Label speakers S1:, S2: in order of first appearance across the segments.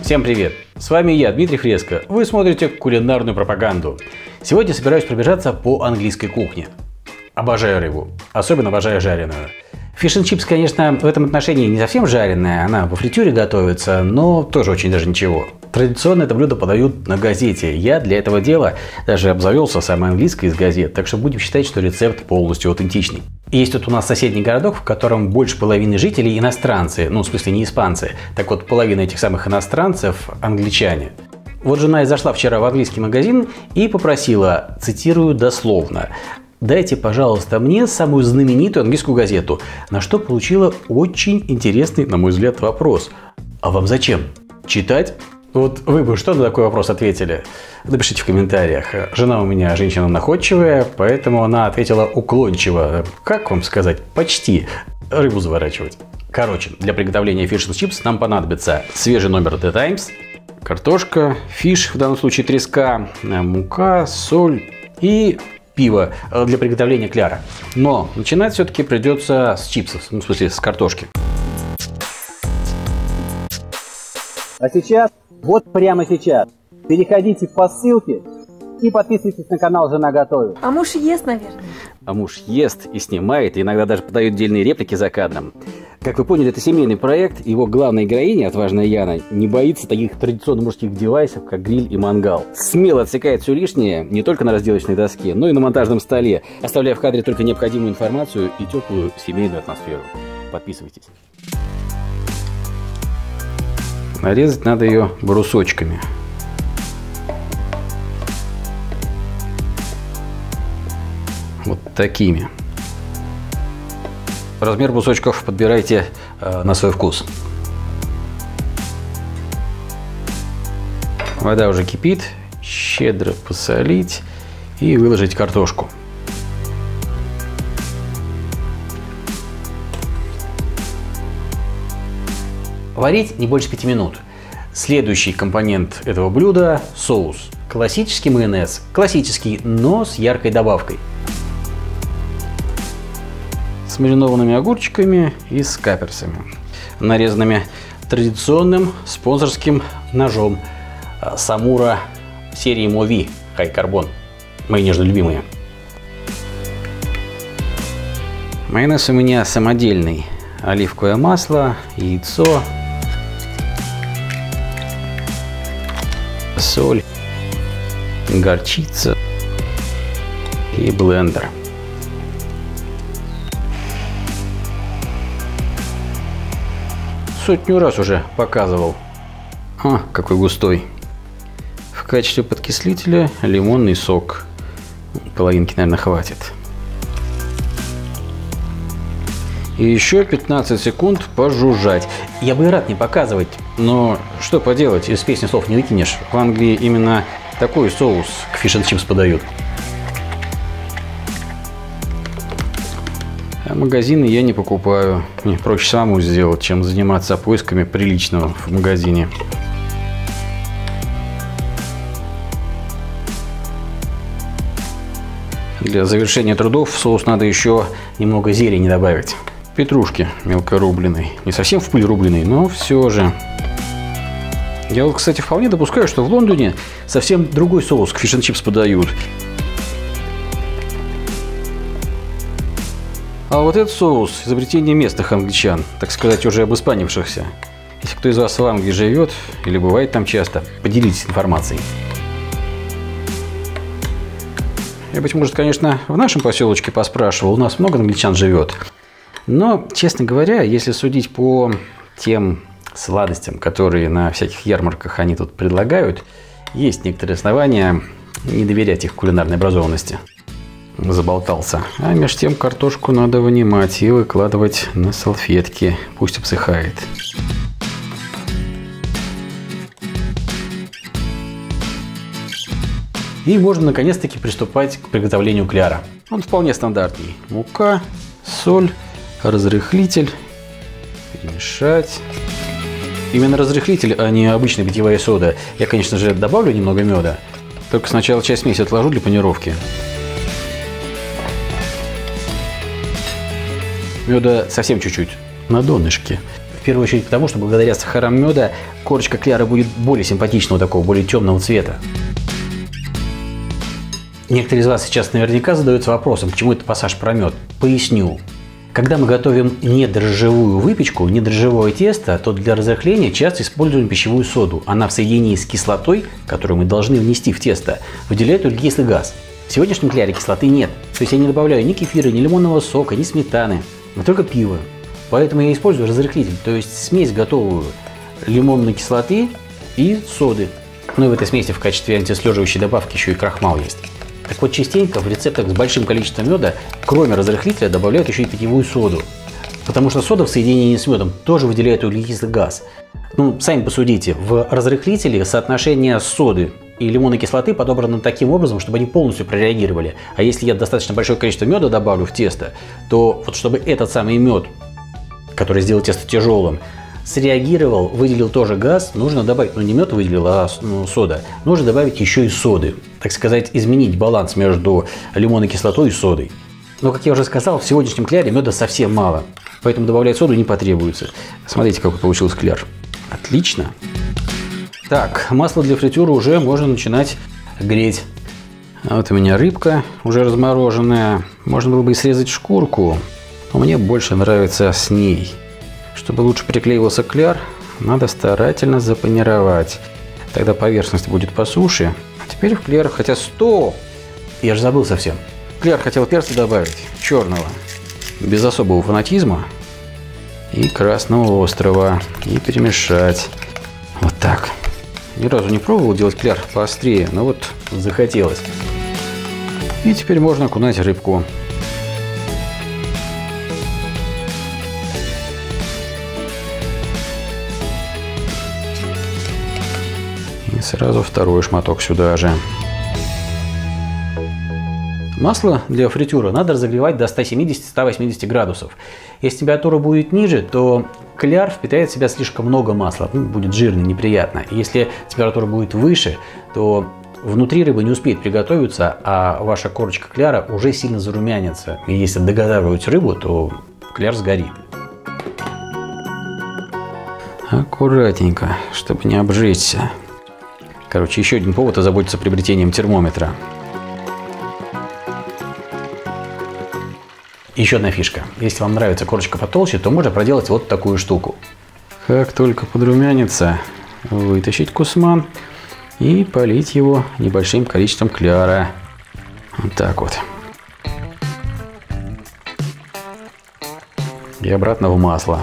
S1: Всем привет! С вами я, Дмитрий Фреско. Вы смотрите кулинарную пропаганду. Сегодня собираюсь пробежаться по английской кухне. Обожаю рыбу, особенно обожаю жареную. Фиш энд чипс, конечно, в этом отношении не совсем жареная, она во фритюре готовится, но тоже очень даже ничего. Традиционно это блюдо подают на газете. Я для этого дела даже обзавелся самой английской из газет, так что будем считать, что рецепт полностью аутентичный. Есть тут у нас соседний городок, в котором больше половины жителей иностранцы, ну в смысле не испанцы. Так вот, половина этих самых иностранцев англичане. Вот жена и зашла вчера в английский магазин и попросила, цитирую дословно: «Дайте, пожалуйста, мне самую знаменитую английскую газету», на что получила очень интересный, на мой взгляд, вопрос. А вам зачем? Читать? Вот вы бы что на такой вопрос ответили? Напишите в комментариях. Жена у меня женщина находчивая, поэтому она ответила уклончиво. Как вам сказать? Почти. Рыбу заворачивать. Короче, для приготовления фиш энд чипс нам понадобится свежий номер The Times, картошка, фиш, в данном случае треска, мука, соль и пиво для приготовления кляра. Но начинать все-таки придется с чипсов, ну, в смысле с картошки.
S2: А сейчас, вот прямо сейчас, переходите по ссылке и подписывайтесь на канал «Жена готовит».
S3: А муж ест, наверное.
S1: А муж ест и снимает, и иногда даже подает дельные реплики за кадром. Как вы поняли, это семейный проект. Его главная героиня, отважная Яна, не боится таких традиционно мужских девайсов, как гриль и мангал. Смело отсекает все лишнее не только на разделочной доске, но и на монтажном столе, оставляя в кадре только необходимую информацию и теплую семейную атмосферу. Подписывайтесь. Нарезать надо ее брусочками. Вот такими. Размер брусочков подбирайте на свой вкус. Вода уже кипит. Щедро посолить и выложить картошку. Варить не больше 5 минут. Следующий компонент этого блюда – соус. Классический майонез. Классический, но с яркой добавкой. С маринованными огурчиками и с каперсами, нарезанными традиционным спонсорским ножом Самура серии Мови High Carbon. Мои нежно любимые. Майонез у меня самодельный. Оливковое масло, яйцо, соль, горчица и блендер. Сотню раз уже показывал. А, какой густой. В качестве подкислителя лимонный сок. Половинки, наверное, хватит. И еще 15 секунд пожужжать. Я бы и рад не показывать, но что поделать, из песни слов не выкинешь. В Англии именно такой соус к фиш энд чипс подают. А магазины я не покупаю. Мне проще самому сделать, чем заниматься поисками приличного в магазине. Для завершения трудов в соус надо еще немного зелени добавить. Петрушки мелкорубленой. Не совсем в пыль рубленой, но все же. Я вот, кстати, вполне допускаю, что в Лондоне совсем другой соус к фиш энд чипс подают. А вот этот соус – изобретение местных англичан, так сказать, уже обиспанившихся. Если кто из вас в Англии живет или бывает там часто, поделитесь информацией. Я, быть может, конечно, в нашем поселочке поспрашивал, у нас много англичан живет. Но, честно говоря, если судить по тем сладостям, которые на всяких ярмарках они тут предлагают, есть некоторые основания не доверять их кулинарной образованности. Заболтался. А между тем картошку надо вынимать и выкладывать на салфетки. Пусть обсыхает. И можно наконец-таки приступать к приготовлению кляра. Он вполне стандартный. Мука, соль, разрыхлитель. Перемешать. Именно разрыхлитель, а не обычная питьевая сода. Я, конечно же, добавлю немного меда. Только сначала часть смеси отложу для панировки. Меда совсем чуть-чуть, на донышке. первую очередь потому, что благодаря сахарам меда корочка кляра будет более симпатичного, такого более темного цвета. Некоторые из вас сейчас наверняка задаются вопросом, к чему этот пассаж про мед. Поясню. Когда мы готовим недрожжевую выпечку, недрожжевое тесто, то для разрыхления часто используем пищевую соду. Она в соединении с кислотой, которую мы должны внести в тесто, выделяет углекислый газ. В сегодняшнем кляре кислоты нет. То есть я не добавляю ни кефира, ни лимонного сока, ни сметаны, но только пиво. Поэтому я использую разрыхлитель, то есть смесь готовую лимонной кислоты и соды. Ну и в этой смеси в качестве антислеживающей добавки еще и крахмал есть. Так вот, частенько в рецептах с большим количеством меда, кроме разрыхлителя, добавляют еще и питьевую соду. Потому что сода в соединении с медом тоже выделяет углекислый газ. Ну, сами посудите, в разрыхлителе соотношение соды и лимонной кислоты подобрано таким образом, чтобы они полностью прореагировали. А если я достаточно большое количество меда добавлю в тесто, то вот чтобы этот самый мед, который сделал тесто тяжелым, среагировал, выделил тоже газ, нужно добавить, ну не мед выделил, а сода, нужно добавить еще и соды. Так сказать, изменить баланс между лимонной кислотой и содой. Но, как я уже сказал, в сегодняшнем кляре меда совсем мало, поэтому добавлять соду не потребуется. Смотрите, какой получился кляр. Отлично. Так, масло для фритюра уже можно начинать греть. А вот у меня рыбка уже размороженная. Можно было бы и срезать шкурку, но мне больше нравится с ней. Чтобы лучше приклеивался кляр, надо старательно запанировать. Тогда поверхность будет по суше. А теперь в кляр, хотя стоп! Я же забыл совсем. В кляр хотел перца добавить, черного, без особого фанатизма. И красного острого. И перемешать. Вот так. Ни разу не пробовал делать кляр поострее, но вот захотелось. И теперь можно окунать рыбку. И сразу второй шматок сюда же. Масло для фритюра надо разогревать до 170-180 градусов. Если температура будет ниже, то кляр впитает в себя слишком много масла, будет жирно, неприятно. Если температура будет выше, то внутри рыба не успеет приготовиться, а ваша корочка кляра уже сильно зарумянится. И если доготавливать рыбу, то кляр сгорит. Аккуратненько, чтобы не обжечься. Короче, еще один повод озаботиться приобретением термометра. Еще одна фишка. Если вам нравится корочка потолще, то можно проделать вот такую штуку. Как только подрумянится, вытащить кусман и полить его небольшим количеством кляра. Вот так вот. И обратно в масло.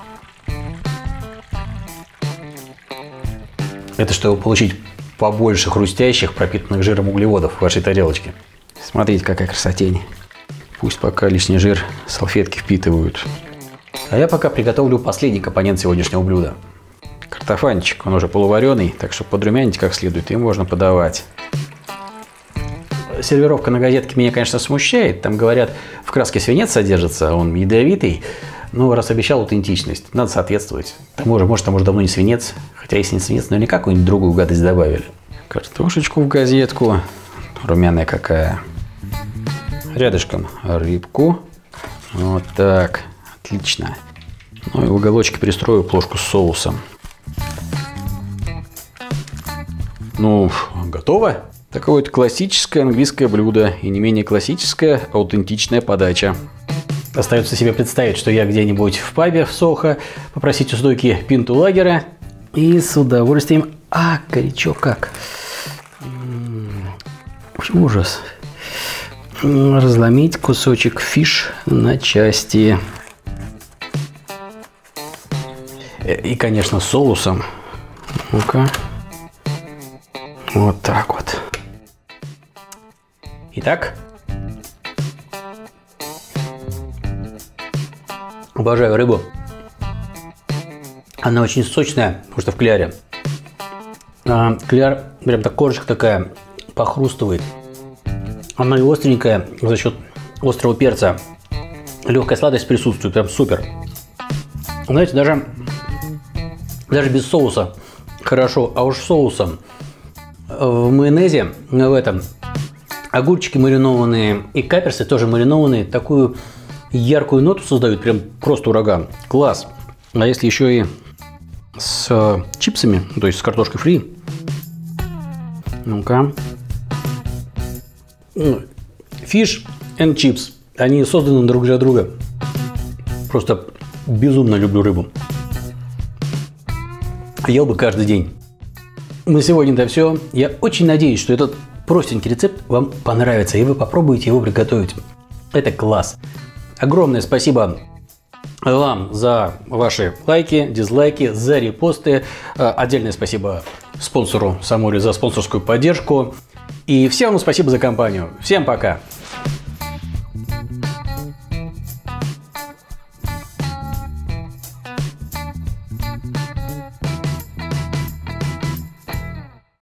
S1: Это чтобы получить побольше хрустящих, пропитанных жиром углеводов в вашей тарелочке. Смотрите, какая красотень. Пусть пока лишний жир салфетки впитывают. А я пока приготовлю последний компонент сегодняшнего блюда. Картофанчик, он уже полувареный, так что подрумянить как следует, им можно подавать. Сервировка на газетке меня, конечно, смущает. Там говорят, в краске свинец содержится, он ядовитый. Но раз обещал аутентичность, надо соответствовать. К тому же, может, там уже давно не свинец. Хотя если не свинец, наверняка какую-нибудь другую гадость добавили. Картошечку в газетку. Румяная какая. Рядышком рыбку. Вот так. Отлично. Ну и в уголочке пристрою плошку с соусом. Ну, готово. Такое вот классическое английское блюдо. И не менее классическая аутентичная подача. Остается себе представить, что я где-нибудь в пабе в Сохо, попросить у стойки пинту лагера и с удовольствием... А, горячо как! Ужас! Разломить кусочек фиш на части. И, конечно, с соусом. Ну-ка. Вот так вот. Итак. Обожаю рыбу. Она очень сочная, потому что в кляре. Кляр, прям так корочка такая, похрустывает. Она и остренькая за счет острого перца. Легкая сладость присутствует, прям супер. Знаете, даже без соуса хорошо, а уж соусом. В майонезе, в этом, огурчики маринованные и каперсы тоже маринованные, такую яркую ноту создают, прям просто ураган. Класс. А если еще и с чипсами, то есть с картошкой фри. Ну-ка. Fish and chips. Они созданы друг для друга. Просто безумно люблю рыбу. Ел бы каждый день. На сегодня это все. Я очень надеюсь, что этот простенький рецепт вам понравится, и вы попробуете его приготовить. Это класс. Огромное спасибо вам за ваши лайки, дизлайки, за репосты. Отдельное спасибо спонсору Самуре за спонсорскую поддержку. И всем вам спасибо за компанию. Всем пока!